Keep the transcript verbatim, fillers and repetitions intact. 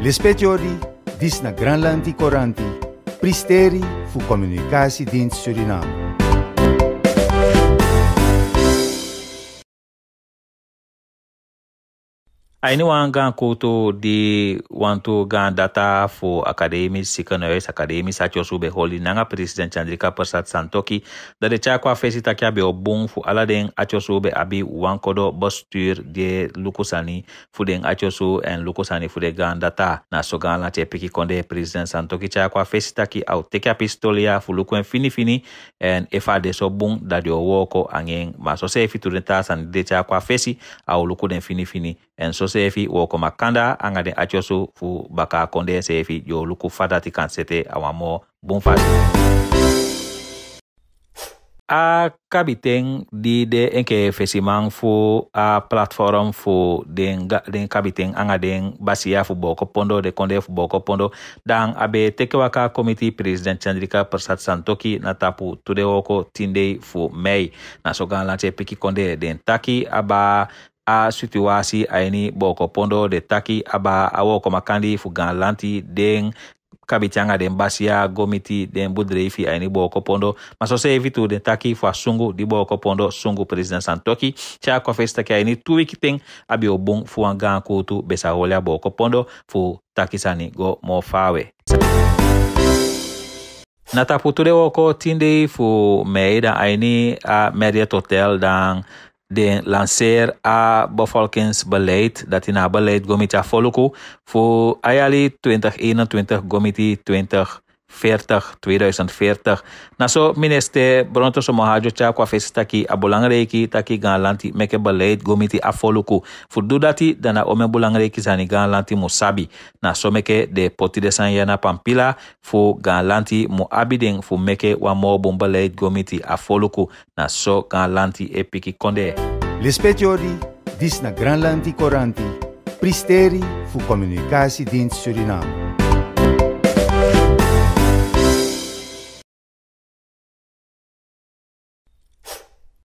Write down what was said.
Lispetiori, dis na Granlandi Coranti, Pristeri fu Communicatiedienst Suriname. Aini wan gan koto di wantu gan data fu akademi sikanoes akademi sacho sube holi nanga president Chandrika Persat Santokhi da de chakwa fesi takia be obung fu aladen acho sube abi wankodo bestuur de lukusani fu den acho su en lukusani fu de gan data na so gan la piki konde president Santokhi chakwa fesi taki au teka pistolia fu lukuen fini fini en efa de so bung da de woko angen ma so se fitu denta san de chakwa fesi au lukuden fini fini en so sefi woko makanda angade achosu fu baka konde sefi yo luku fadati kansete awamo bonfasi. A kabiteng di de enke fesimang fu a platform fu den den kabiteng anga den basia fu boko pondo de konde fu boko pondo dan abe tekewaka committee president Chandrika Persat Santokhi na tapu tude woko tinde fu Mei na sogan lanche piki konde den taki aba a situasi aini boko pondo de taki aba awo komakandi fu ganlanti den kabitanga den basia gomiti den budreifi aini boko pondo maso se evitu den taki fu sungu di boko pondo sungu president Santokhi cha kwa festa ki aini tu wikiteng abi obung fu angan kutu besa holia boko pondo fu takisani go mo fawe. Nata puture woko tinde fu meida aini a Marriott Hotel dan de lanceer a bevolkingsbeleid dat in a beleid gomiti a voluku voor ayali twintig eenentwintig gomiti twintig veertig tweeduizend veertig. Na so minister Bronto Somohajo cha kwa fesi taki a belangrijk taki gan lanti meke beleid gomiti a voluku. Voor do dati dana ome belangrijk zani gan lanti musabi. Na so meke de poti de sanyana pampila voor gan lanti mu abiding voor meke wa mo bon beleid gomiti a voluku. Na so gan lanti epiki konde. Lispetiori, dis na Granlandi Coranti, Pristeri fu Communicatiedienst Suriname.